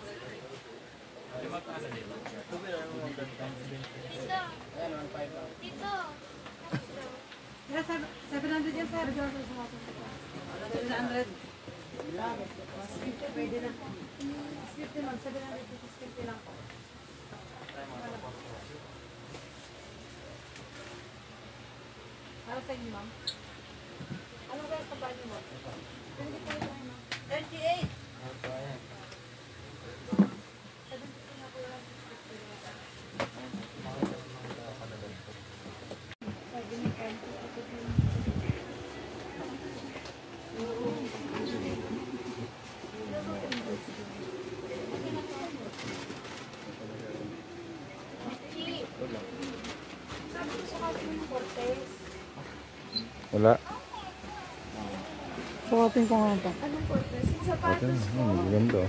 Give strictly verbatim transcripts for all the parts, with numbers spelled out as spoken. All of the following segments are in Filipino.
Dito. seven hundred yan, sir. seven hundred. Pwede na. fifty lang. seven hundred pesos. fifty lang po. Para sa inyo, ma'am. Anong guys na ba niyo, ma'am? twenty po yun, ma'am. thirty-eight. seventy na po lang. Wala. Sukatin ko nga ito. Anong Cortez? Yung sapatos ko. Hmm, maganda.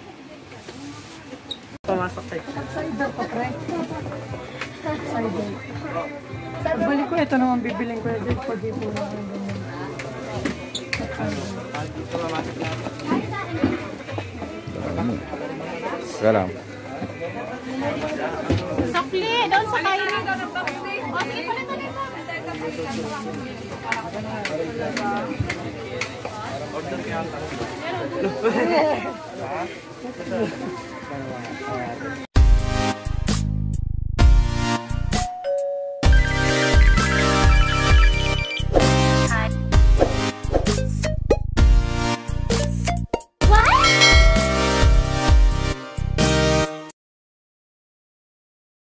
Pumasok tayo. Cider pa, pre. Cider. Pagbalik ko, ito naman bibiling ko dito pag ipo na ako ganyan. Kaya lang. Sakli! Doon sa kain. O, sige pala talaga.